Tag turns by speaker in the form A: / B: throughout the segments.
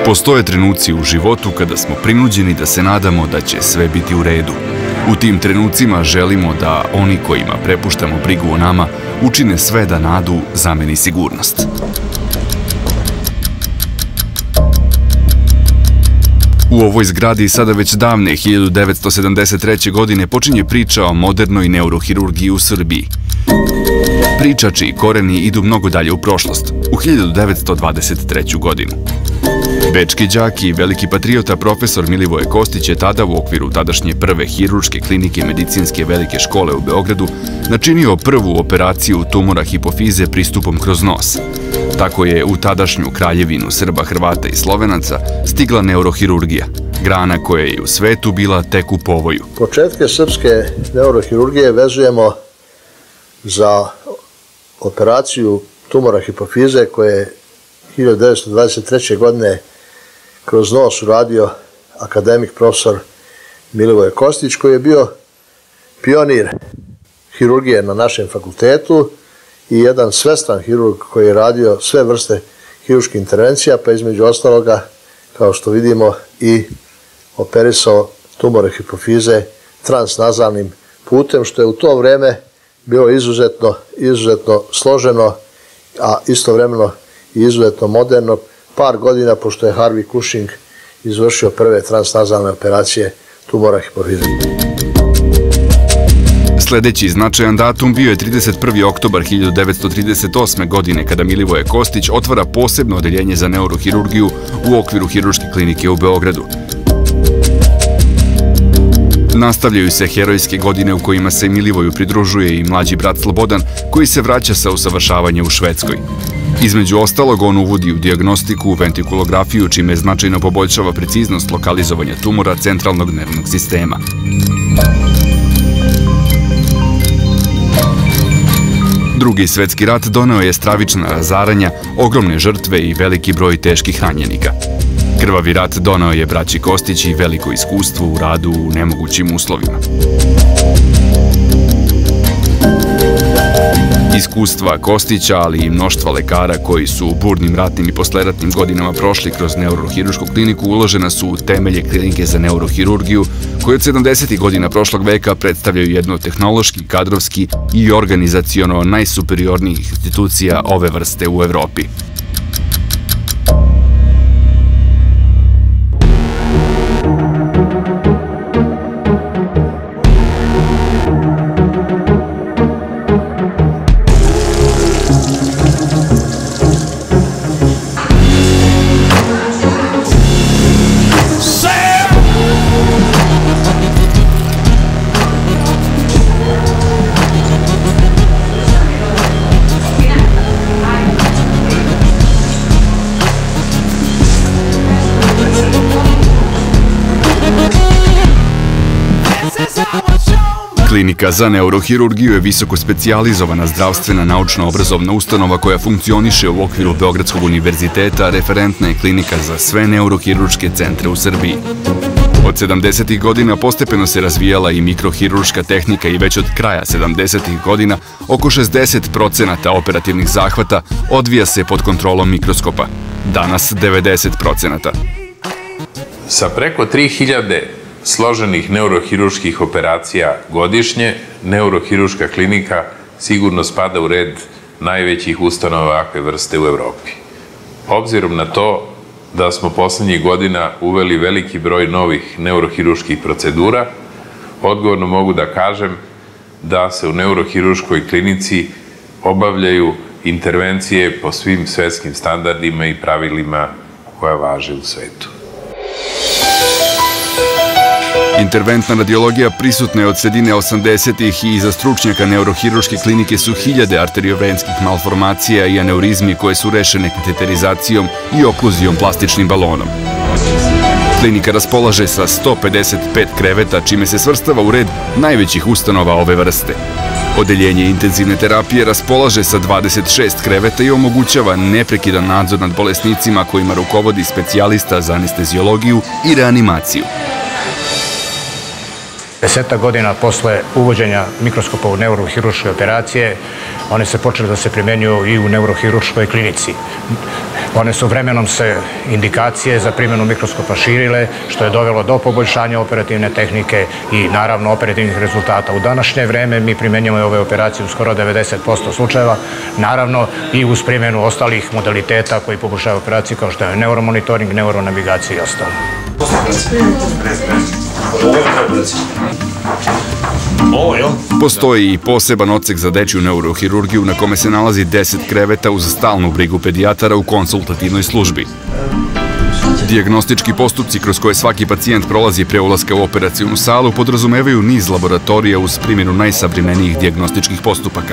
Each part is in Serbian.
A: Postoje trenuci u životu kada smo prinuđeni da se nadamo da će sve biti u redu. U tim trenucima želimo da oni kojima prepuštamo brigu o nama učine sve da nadu zameni sigurnost. U ovoj zgradi sada već davne 1973. godine počinje priča o modernoj neurohirurgiji u Srbiji. Priča čiji koreni idu mnogo dalje u prošlost, u 1923. godinu. Bečki đak i veliki patriota profesor Milivoje Kostić je tada u okviru tadašnje prve hirurške klinike medicinske velike škole u Beogradu načinio prvu operaciju tumora hipofize pristupom kroz nos. Tako je u tadašnju kraljevinu Srba, Hrvata i Slovenaca stigla neurohirurgija, grana koja je u svetu bila tek u povoju.
B: Početke srpske neurohirurgije vezujemo za operaciju tumora hipofize koje je 1923. godine kroz nos uradio akademik profesor Milivoje Kostić, koji je bio pionir hirurgije na našem fakultetu i jedan svestran hirurg koji je radio sve vrste hirurških intervencija, pa između ostaloga, kao što vidimo, i operisao tumore hipofize transnazalnim putem, što je u to vreme bilo izuzetno složeno, a istovremeno i izuzetno moderno, par godina pošto je Harvey Cushing izvršio prve transnazalne operacije tumora hipofize.
A: Sledeći značajan datum bio je 31. oktobar 1938. godine kada Milivoje Kostić otvara posebno odeljenje za neurohirurgiju u okviru hirurške klinike u Beogradu. Nastavljaju se herojske godine u kojima se Milivoju pridružuje i mlađi brat Slobodan, koji se vraća sa usavršavanja u Švedskoj. Između ostalog, on uvodi u dijagnostiku ventikulografiju, čime značajno poboljšava preciznost lokalizovanja tumora centralnog nervnog sistema. Drugi svetski rat doneo je stravična razaranja, ogromne žrtve i veliki broj teških ranjenika. Krvavi rat doneo je braći Kostić i veliko iskustvo u radu u nemogućim uslovima. Iskustva Kostića, ali i mnoštva lekara koji su u burnim ratnim i posleratnim godinama prošli kroz neurohiruršku kliniku uložena su u temelje klinike za neurohirurgiju, koje od 70. godina prošlog veka predstavljaju jednu od tehnološki, kadrovski i organizaciono najsuperiornijih institucija ove vrste u Evropi. Klinika za neurohirurgiju je visoko specijalizovana zdravstvena naučno-obrazovna ustanova koja funkcioniše u okviru Beogradskog univerziteta, referentna je klinika za sve neurohirurške centre u Srbiji. Od 70. godina postepeno se razvijala i mikrohirurška tehnika i već od kraja 70. godina oko 60% operativnih zahvata odvija se pod kontrolom mikroskopa, danas 90%.
C: Sa preko 3000 složenih neurohirurških operacija godišnje, neurohirurška klinika sigurno spada u red najvećih ustanova ovakve vrste u Evropi. Obzirom na to da smo poslednjih godina uveli veliki broj novih neurohirurških procedura, odgovorno mogu da kažem da se u neurohirurškoj klinici obavljaju intervencije po svim svetskim standardima i pravilima koja važe u svetu.
A: Interventna radiologija prisutna je od sredine 80-ih i za stručnjaka neurohirurške klinike su hiljade arteriovenskih malformacija i aneurizmi koje su rešene kateterizacijom i okluzijom plastičnim balonom. Klinika raspolaže sa 155 kreveta, čime se svrstava u red najvećih ustanova ove vrste. Odeljenje intenzivne terapije raspolaže sa 26 kreveta i omogućava neprekidan nadzor nad bolesnicima kojima rukovodi specijalista za anesteziologiju i reanimaciju.
D: 10 godina posle uvođenja mikroskopa u neurohirurške operacije, one se počele da se primenjuju i u neurohirurškoj klinici. One su vremenom se indikacije za primjenu mikroskopa širile, što je dovelo do poboljšanja operativne tehnike i naravno operativnih rezultata. U današnje vreme mi primjenjujemo ove operacije u skoro 90% slučajeva, naravno i uz primjenu ostalih modaliteta koji poboljšaju operacije kao što je neuromonitoring, neuronavigacija i ostalo.
A: Postoji i poseban odsek za dečju neurohirurgiju na kome se nalazi 10 kreveta uz stalnu brigu pedijatara u konsultativnoj službi. Dijagnostički postupci kroz koje svaki pacijent prolazi pre ulaska u operacionu salu podrazumevaju niz laboratorija uz primjenu najsavremenijih dijagnostičkih postupaka.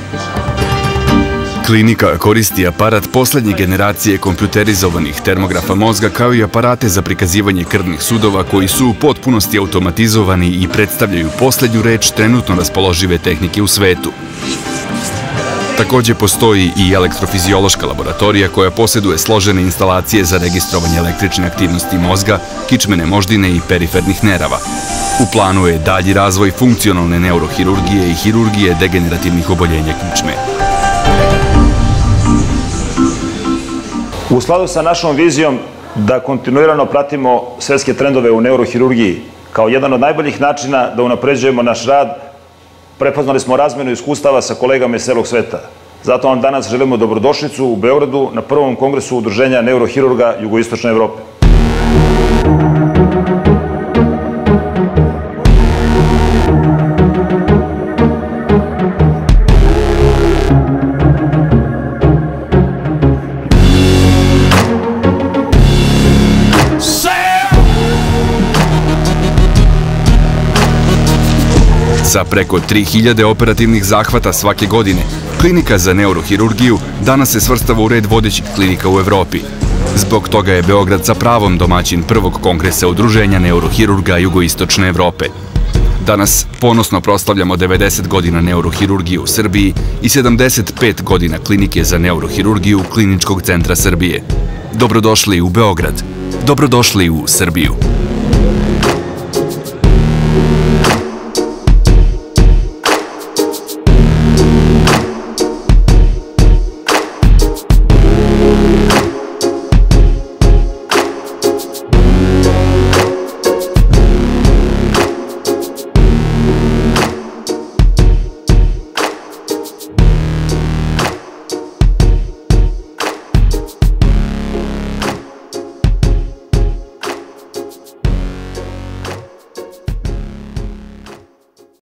A: Klinika koristi aparat poslednje generacije kompjuterizovanih termografa mozga kao i aparate za prikazivanje krvnih sudova koji su u potpunosti automatizovani i predstavljaju poslednju reč trenutno raspoložive tehnike u svetu. Takođe postoji i elektrofiziološka laboratorija koja posjeduje složene instalacije za registrovanje električne aktivnosti mozga, kičmene moždine i perifernih nerava. U planu je dalji razvoj funkcionalne neurohirurgije i hirurgije degenerativnih oboljenja kičme.
E: U skladu sa našom vizijom da kontinuirano pratimo svetske trendove u neurohirurgiji kao jedan od najboljih načina da unapređujemo naš rad, prepoznali smo razmenu iskustava sa kolegama iz celog sveta. Zato vam danas želimo dobrodošlicu u Beogradu na prvom kongresu Udruženja neurohirurga Jugoistočne Evrope.
A: Sa preko 3000 operativnih zahvata svake godine, klinika za neurohirurgiju danas se svrstava u red vodećih klinika u Evropi. Zbog toga je Beograd sa pravom domaćin prvog kongresa Udruženja neurohirurga Jugoistočne Evrope. Danas ponosno proslavljamo 90 godina neurohirurgije u Srbiji i 75 godina klinike za neurohirurgiju Kliničkog centra Srbije. Dobrodošli u Beograd. Dobrodošli u Srbiju.